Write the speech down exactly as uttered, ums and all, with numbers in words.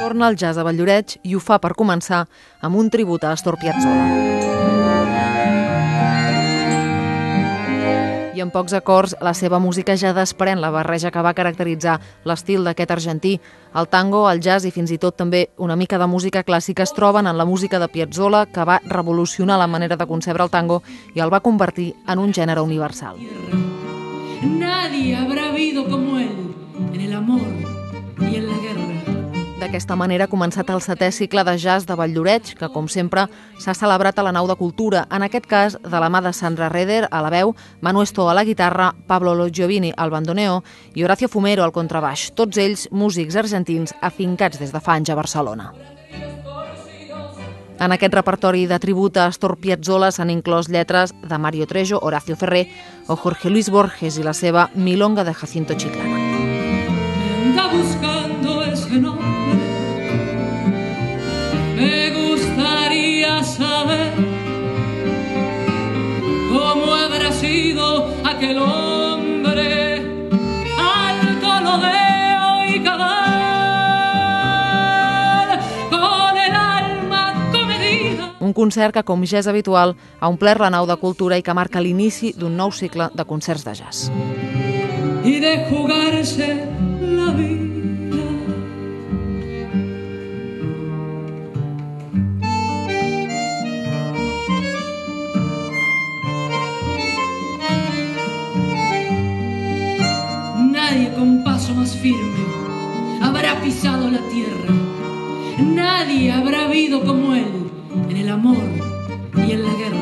Torna al jazz a Valldoreix i ho fa per començar amb un tribut a Astor Piazzolla. I en pocs acords, la seva música ja desprèn la barreja que va caracteritzar l'estil d'aquest argentí. El tango, el jazz i fins i tot també una mica de música clàssica es troben en la música de Piazzolla, que va revolucionar la manera de concebre el tango i el va convertir en un gènere universal. Nadie habrá habido como él en el amor y en la guerra. D'aquesta manera ha començat el setè cicle de jazz de Valldoreix, que, com sempre, s'ha celebrat a la Nau de Cultura, en aquest cas de la mà de Sandra Reder a la veu, Manu Estó a la guitarra, Pablo Loggiovini al bandoneó i Horacio Fumero al contrabaix, tots ells músics argentins afincats des de fa anys a Barcelona. En aquest repertori de tribut a Astor Piazzolla s'han inclòs lletres de Mario Trejo, Horacio Ferrer o Jorge Luis Borges i la seva Milonga de Jacinto Chiclana. Me anda buscando ese nombre. Me gustaría saber cómo habrá sido aquel hombre alto, lodeo y cabal, con el alma comedida. Un concert que, com ja és habitual, ha omplert la Nau de Cultura i que marca l'inici d'un nou cicle de concerts de jazz. Y de jugarse la vida. Nadie con paso más firme habrá pisado la tierra. Nadie habrá habido como él en el amor y en la guerra.